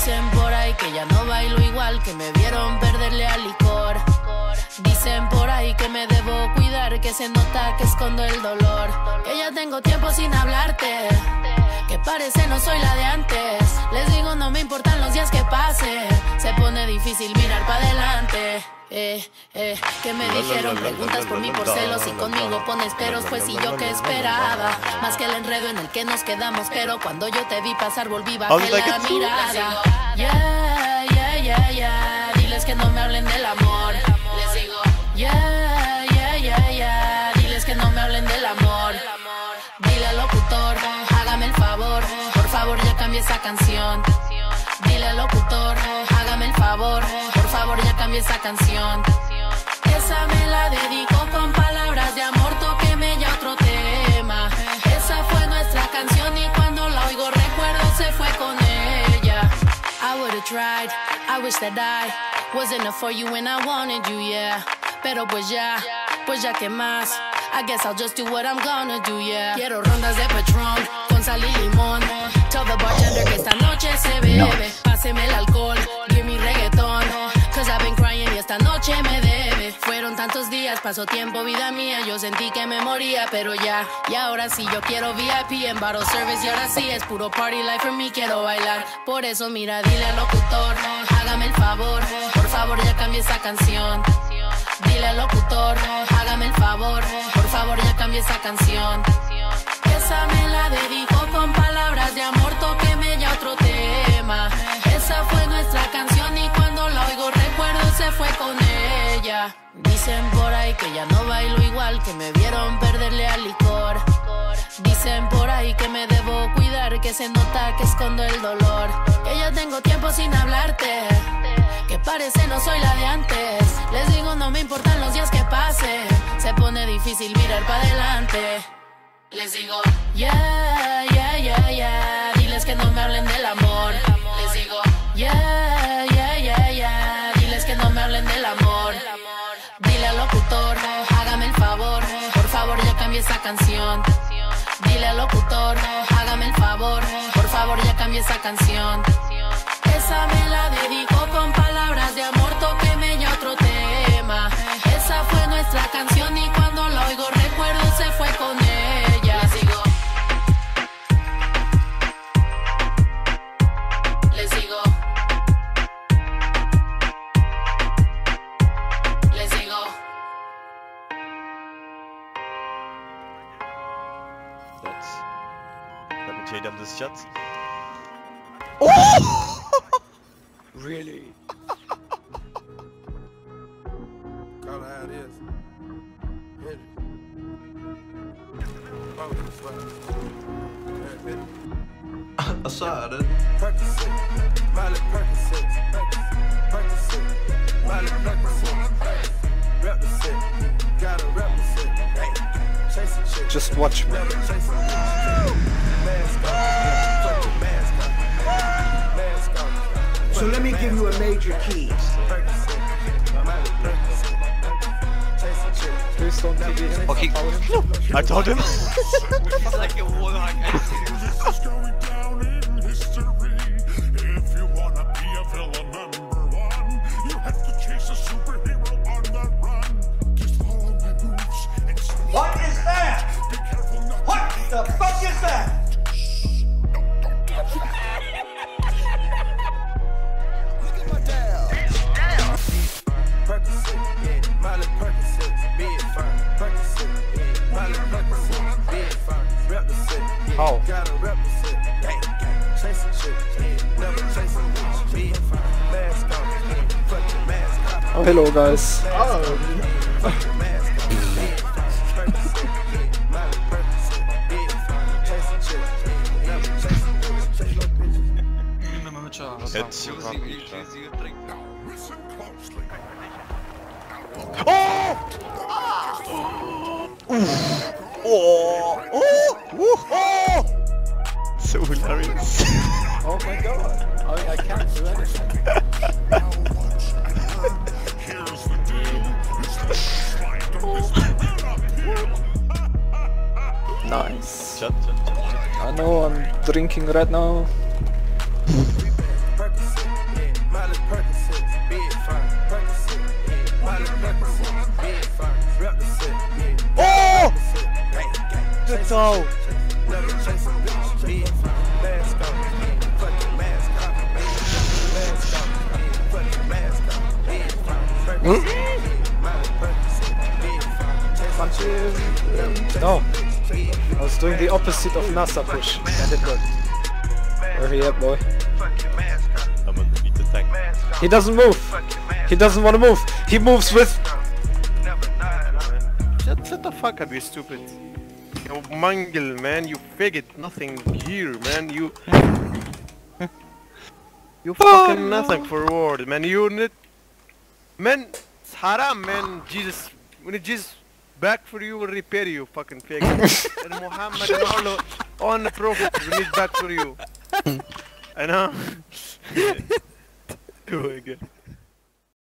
Dicen por ahí que ya no bailo igual, que me vieron perderle al licor. Dicen por ahí que me debo cuidar, que se nota que escondo el dolor. Que ya tengo tiempo sin hablarte, que parece no soy la de antes. Les digo no me importan los días que pasen, se pone difícil mirar para adelante. Que me dijeron preguntas por mí por celos y conmigo pones peros, pues y yo que esperaba más que el enredo en el que nos quedamos, pero cuando yo te vi pasar volví bajé la mirada. Yeah, yeah, yeah, yeah, diles que no me hablen del amor. Les digo yeah, yeah, yeah, yeah, diles que no me hablen del amor. Dile al locutor, hágame el favor, por favor ya cambie esa canción. Dile al locutor, hágame el favor, por favor ya cambie esa canción. Esa me la dedico con palabras de amor, tóqueme ya otro tema. Esa fue nuestra canción y cuando la oigo recuerdo se fue con ella. I would've tried, I wish that I was enough for you when I wanted you, yeah. Pero pues ya que más, I guess I'll just do what I'm gonna do, yeah. Quiero rondas de Patron con sal y limón. Tell the bartender que esta noche se bebe. Páseme el alcohol, give me reggaetón, cause I've been crying y esta noche me debe. Fueron tantos días, pasó tiempo, vida mía. Yo sentí que me moría, pero ya. Y ahora sí, yo quiero VIP en bottle service. Y ahora sí, es puro party life for me, quiero bailar. Por eso mira, dile al locutor, hágame el favor, por favor ya cambie esa canción. Dile al locutor, hágame el favor, por favor ya cambie esa canción. Esa me la dedico con palabras de amor, tóqueme ya otro tema. Esa fue nuestra canción y cuando la oigo recuerdo se fue con ella. Dicen por ahí que ya no bailo igual, que me vieron perderle al licor. Dicen por ahí que me debo cuidar, que se nota que escondo el dolor. Que ya tengo tiempo sin hablarte, que parece no soy la de antes. Les digo no me importan los días que pasen, se pone difícil mirar para adelante. Les digo yeah, yeah, yeah, yeah, diles que no me hablen del amor. Les digo yeah, yeah, yeah, yeah, diles que no me hablen del amor. Dile al locutor, hágame el favor, por favor ya cambie esa canción. Dile al locutor, hágame el favor, por favor ya cambie esa canción. Esa me la dedico con palabras de amor, tóqueme ya otro tema. Esa fue nuestra canción y cuando la oigo recuerdo se fue con ella. Les digo Let me change up this shots. Oh! Really? Call it how it is. Hit it. Oh, that's right. I saw it. Percocet, Miley Percocet, Percocet, Miley Percocet, represent, gotta represent, chase a chick. Just watch me. Mask on, put your mask on, mask on. So let me give you a major key. Percocet, Miley Percocet, chase a chick. Please don't TV him. Okay. I told him. He's like a warlock. What is that? What the fuck is that? Look at my dial. Percocet, yeah, Miley Percocet, be it fine. Percocet, yeah, Miley Percocet, be it fine. Represent, yeah, How? gotta represent. Gang, gang, chase a chick, yeah, never chase a bitch, be it fine. Mask on, yeah, put your mask on. Oh, hello guys. Put your mask on, be it fine. Percocet, yeah, Miley Percocet, be it fine. Chase a chick, yeah, never chase a bitch, chase no bitches. It's so hilarious. Oh my god. I can't do anything. Nice. Shut. I know I'm drinking right now. Percocet, No. Punch him. No. I was doing the opposite of NASA push. And it worked. Where he at, boy? I'm gonna beat the tank. He doesn't move. He doesn't want to move. He moves with... Shut the fuck up, you stupid. You mangle, man. You faggot. Nothing here, man. You... You fucking nothing forward, man. You need... Man, it's haram, man. Jesus... When Jesus back for you, will repair you, fucking faggot. And Muhammad and all the prophets will need back for you. I know. Go again.